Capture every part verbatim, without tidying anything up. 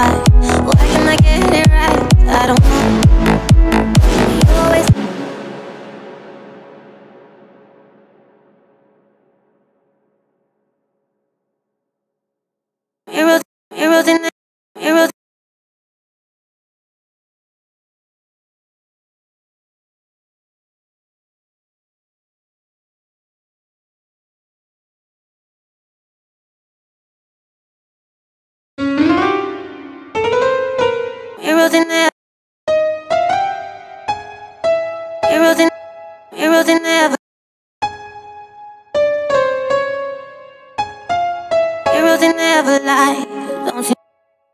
aside. Why can't I get it right? I don't know. You always Heroes, heroes in the heroes. Heroes in there. Heroes in heroes in there. Heroes in never lie. Don't see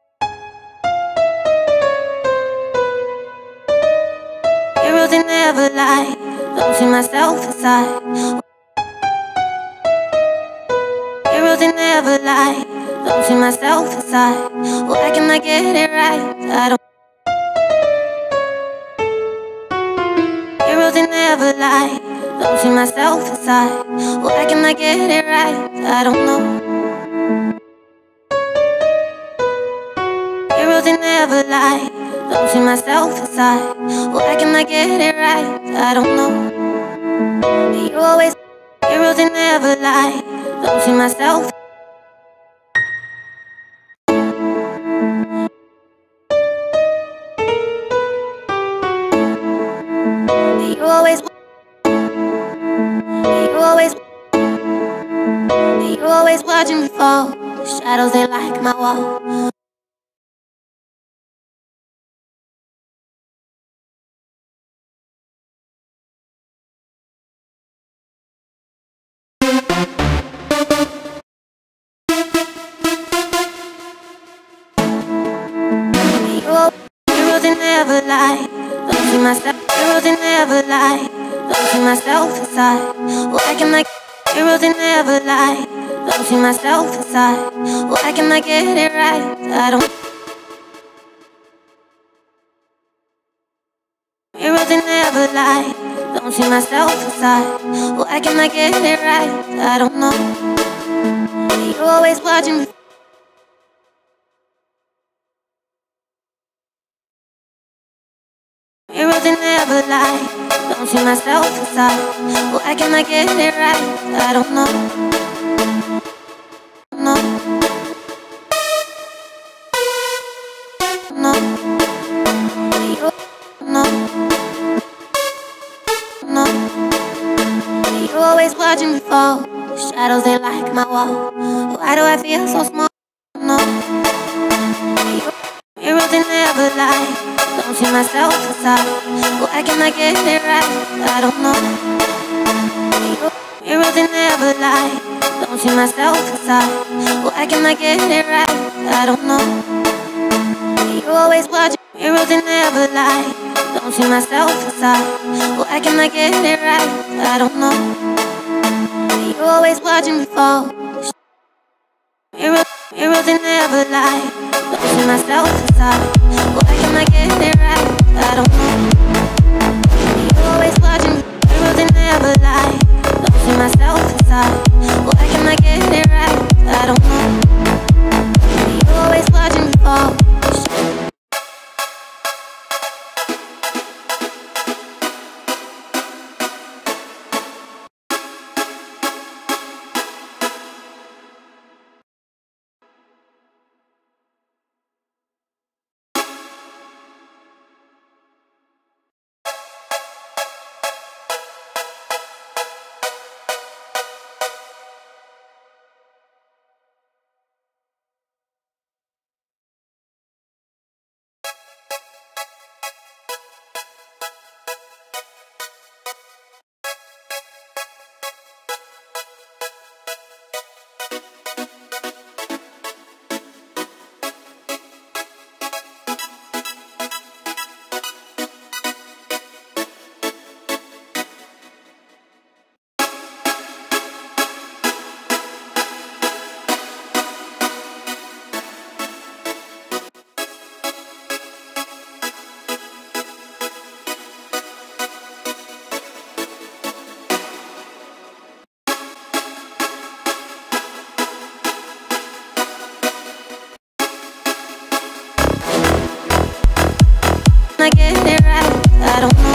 heroes in never lie. Don't see myself aside. Heroes in never lie. Don't see myself aside. Why can't I get it right? I don't. Heroes in never lie. Don't see myself aside. Why can't I get it right? I don't know. Heroes in never lie. Don't see myself aside. Why can't I get it right? I don't know. You always heroes in never lie. Don't see myself. You always You always You always watching me fall. The shadows, they like my wall. Heroes in never lie. Don't see myself. Heroes in never lie. Don't see myself aside. Why can I? Heroes in never lie. Don't see myself aside. Why can I get it right? I don't. Heroes in never lie. Don't see myself aside. Why can I get it right? I don't know. You always watching me. Heroes in never lie. Don't see myself aside. Why can't I get it right? I don't know. No. No. You, no. No. You always watching me fall. The shadows, they like my wall. Why do I feel so small? No. You, heroes in never lie. Don't see myself aside. Why can't I get it right? I don't know. Heroes in never lie. Don't see myself aside. Why can't I get it right? I don't know. You always watching. Heroes in never lie. Don't see myself aside. Why can't I get it right? I don't know. You always watching me fall. Heroes, heroes in never lie. Don't see myself aside. Why can't I get it right? I don't know. You always watching me. Heroes in never lie. Don't see myself aside. Why can't I get it right? I don't know. You always watching me fall. I get it right? I don't know.